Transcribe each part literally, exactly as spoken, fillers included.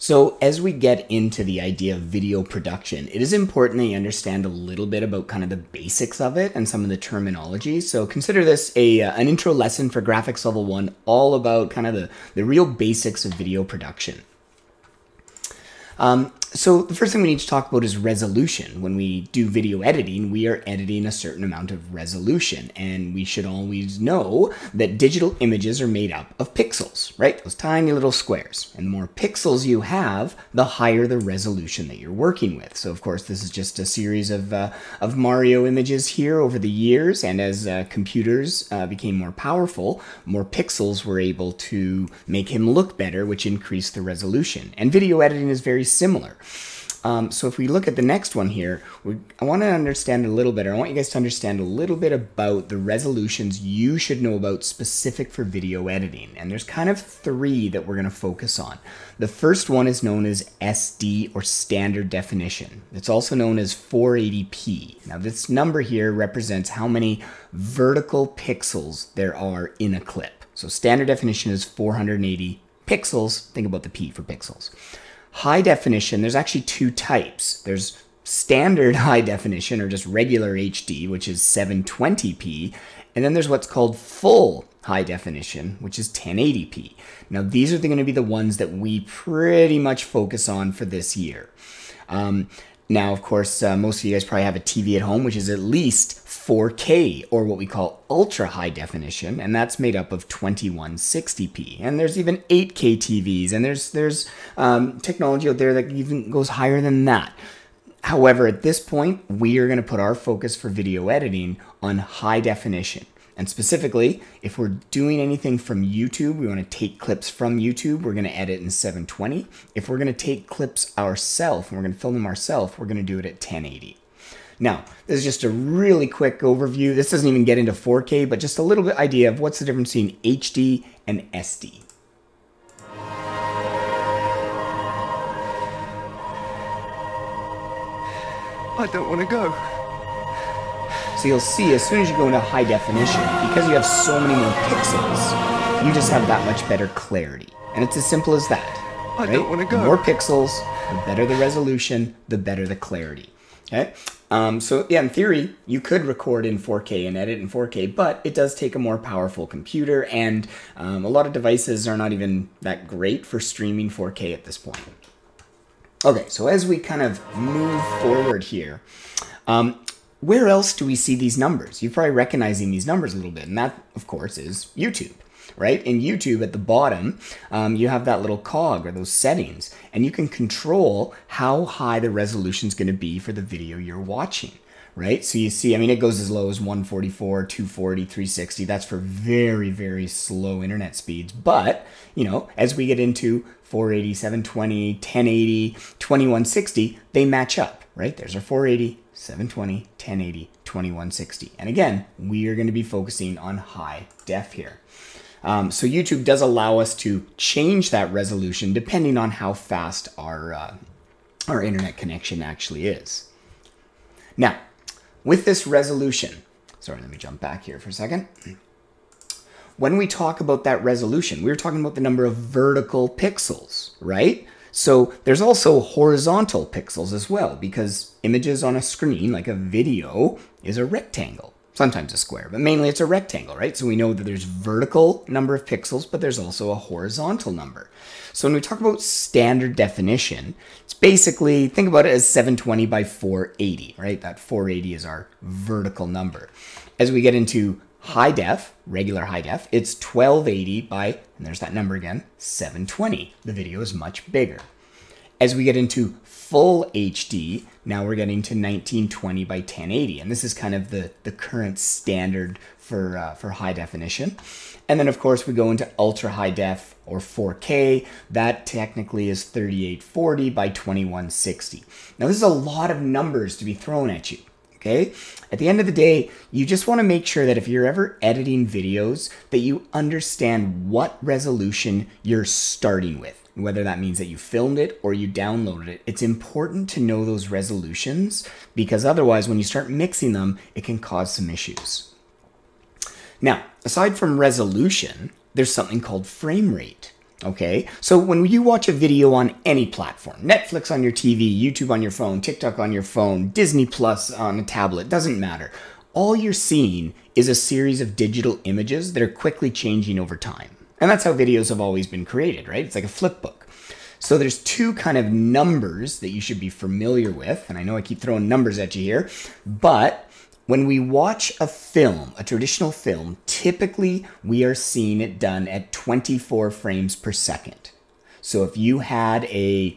So as we get into the idea of video production, it is important that you understand a little bit about kind of the basics of it and some of the terminology. So consider this a, uh, an intro lesson for graphics level one, all about kind of the, the real basics of video production. Um, so the first thing we need to talk about is resolution. When we do video editing, we are editing a certain amount of resolution, and we should always know that digital images are made up of pixels, right? Those tiny little squares. And the more pixels you have, the higher the resolution that you're working with. So of course, this is just a series of, uh, of Mario images here over the years, and as uh, computers uh, became more powerful, more pixels were able to make him look better, which increased the resolution. And video editing is very similar. Um, so if we look at the next one here, we, I want to understand a little bit, I want you guys to understand a little bit about the resolutions you should know about specific for video editing. And there's kind of three that we're going to focus on. The first one is known as S D, or standard definition. It's also known as four eighty p. Now this number here represents how many vertical pixels there are in a clip. So standard definition is four hundred eighty pixels. Think about the P for pixels. High definition, there's actually two types. There's standard high definition, or just regular H D, which is seven twenty p, and then there's what's called full high definition, which is ten eighty p. Now these are going to be the ones that we pretty much focus on for this year. Um, now, of course, uh, most of you guys probably have a T V at home, which is at least four K, or what we call ultra high definition, and that's made up of twenty-one sixty p. And there's even eight K T Vs, and there's there's um, technology out there that even goes higher than that. However, at this point, we are going to put our focus for video editing on high definition. And specifically, if we're doing anything from YouTube, we want to take clips from YouTube, we're going to edit in seven twenty. If we're going to take clips ourselves, and we're going to film them ourselves, we're going to do it at ten eighty. Now, this is just a really quick overview. This doesn't even get into four K, but just a little bit idea of what's the difference between H D and S D. I don't want to go. So you'll see, as soon as you go into high definition, because you have so many more pixels, you just have that much better clarity. And it's as simple as that. I right? don't want to go. The more pixels, the better the resolution, the better the clarity. Okay? Um, so yeah, in theory, you could record in four K and edit in four K, but it does take a more powerful computer, and um, a lot of devices are not even that great for streaming four K at this point. Okay, so as we kind of move forward here, um, where else do we see these numbers? You're probably recognizing these numbers a little bit, and that, of course, is YouTube. Right? In YouTube, at the bottom, um, you have that little cog, or those settings, and you can control how high the resolution is going to be for the video you're watching. Right? So you see, I mean, it goes as low as one forty-four, two forty, three sixty. That's for very, very slow internet speeds. But, you know, as we get into four eighty, seven twenty, ten eighty, twenty-one sixty, they match up, right? There's our four eighty, seven twenty, ten eighty, twenty-one sixty. And again, we are going to be focusing on high def here. Um, so YouTube does allow us to change that resolution depending on how fast our, uh, our internet connection actually is. Now, with this resolution, sorry, let me jump back here for a second. When we talk about that resolution, we were talking about the number of vertical pixels, right? So there's also horizontal pixels as well, because images on a screen, like a video, is a rectangle. Sometimes a square, but mainly it's a rectangle, right? So we know that there's vertical number of pixels, but there's also a horizontal number. So when we talk about standard definition, it's basically, think about it as seven twenty by four eighty, right? That four eighty is our vertical number. As we get into high def, regular high def, it's twelve eighty by, and there's that number again, seven twenty. The video is much bigger. As we get into full H D, now we're getting to nineteen twenty by ten eighty, and this is kind of the, the current standard for, uh, for high definition. And then, of course, we go into ultra high def, or four K. That technically is thirty-eight forty by twenty-one sixty. Now, this is a lot of numbers to be thrown at you. Okay? At the end of the day, you just want to make sure that if you're ever editing videos, that you understand what resolution you're starting with. Whether that means that you filmed it or you downloaded it. It's important to know those resolutions, because otherwise when you start mixing them, it can cause some issues. Now, aside from resolution, there's something called frame rate. Okay, so when you watch a video on any platform, Netflix on your T V, YouTube on your phone, TikTok on your phone, Disney Plus on a tablet, doesn't matter. All you're seeing is a series of digital images that are quickly changing over time. And that's how videos have always been created, right? It's like a flip book. So there's two kind of numbers that you should be familiar with. And I know I keep throwing numbers at you here, but when we watch a film, a traditional film, typically we are seeing it done at twenty-four frames per second. So if you had a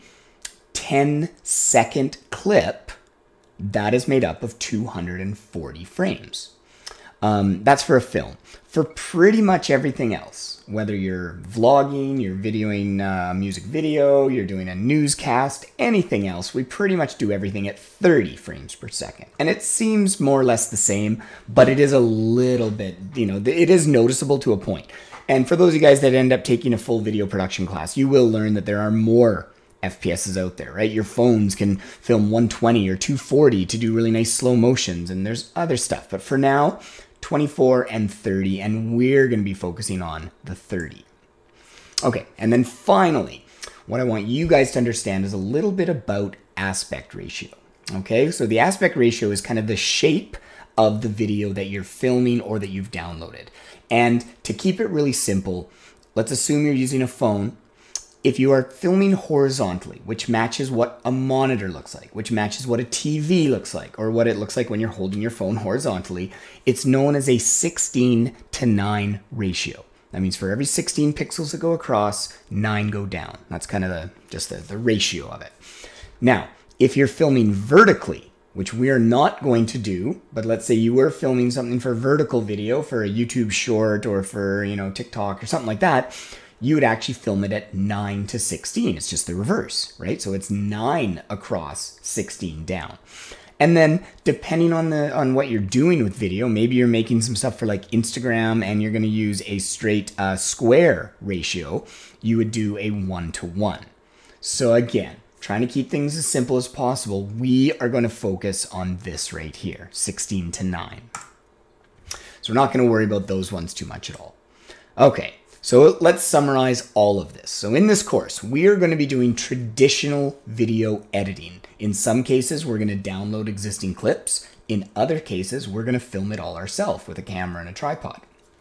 ten second clip, that is made up of two hundred forty frames. Um, that's for a film. For pretty much everything else, whether you're vlogging, you're videoing a music video, you're doing a newscast, anything else, we pretty much do everything at thirty frames per second. And it seems more or less the same, but it is a little bit, you know, it is noticeable to a point. And for those of you guys that end up taking a full video production class, you will learn that there are more F P S's out there, right? Your phones can film one twenty or two forty to do really nice slow motions, and there's other stuff. But for now, twenty-four and thirty, and we're going to be focusing on the thirty. Okay, and then finally, what I want you guys to understand is a little bit about aspect ratio. Okay, so the aspect ratio is kind of the shape of the video that you're filming or that you've downloaded. And to keep it really simple, let's assume you're using a phone. If you are filming horizontally, which matches what a monitor looks like, which matches what a T V looks like, or what it looks like when you're holding your phone horizontally, it's known as a sixteen to nine ratio. That means for every sixteen pixels that go across, nine go down. That's kind of the just the, the ratio of it. Now, if you're filming vertically, which we are not going to do, but let's say you were filming something for vertical video for a YouTube short or for, you know, TikTok or something like that, you would actually film it at nine to sixteen. It's just the reverse, right? So it's nine across, sixteen down. And then depending on the on what you're doing with video, maybe you're making some stuff for like Instagram and you're going to use a straight uh, square ratio, you would do a one to one. So again, trying to keep things as simple as possible, we are going to focus on this right here, sixteen to nine. So we're not going to worry about those ones too much at all. Okay. So let's summarize all of this. So in this course, we are going to be doing traditional video editing. In some cases, we're going to download existing clips. In other cases, we're going to film it all ourselves with a camera and a tripod.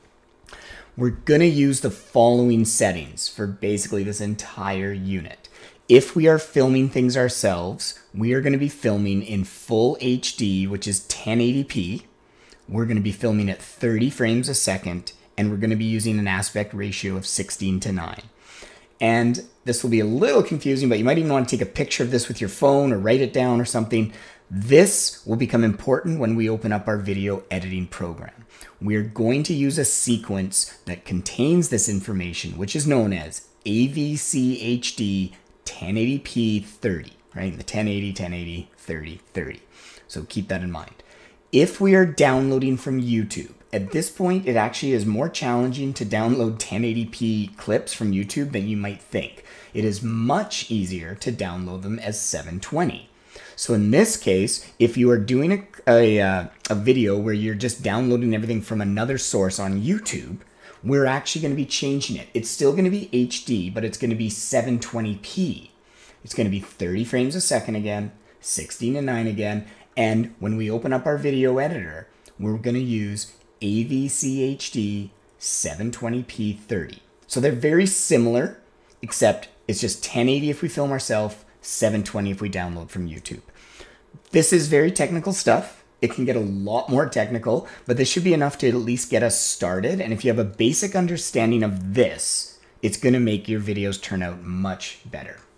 We're going to use the following settings for basically this entire unit. If we are filming things ourselves, we are going to be filming in full H D, which is ten eighty p. We're going to be filming at thirty frames a second. And we're going to be using an aspect ratio of sixteen to nine. And this will be a little confusing, but you might even want to take a picture of this with your phone or write it down or something. This will become important when we open up our video editing program. We're going to use a sequence that contains this information, which is known as A V C H D ten eighty p thirty, right? The ten eighty, ten eighty, thirty, thirty. So keep that in mind. If we are downloading from YouTube, at this point, it actually is more challenging to download ten eighty p clips from YouTube than you might think. It is much easier to download them as seven twenty. So in this case, if you are doing a, a, uh, a video where you're just downloading everything from another source on YouTube, we're actually going to be changing it. It's still going to be H D, but it's going to be seven twenty p. It's going to be thirty frames a second again, sixteen to nine again, and when we open up our video editor, we're going to use A V C H D seven twenty p thirty. So they're very similar, except it's just ten eighty if we film ourselves, seven twenty if we download from YouTube. This is very technical stuff. It can get a lot more technical, but this should be enough to at least get us started. And if you have a basic understanding of this, it's going to make your videos turn out much better.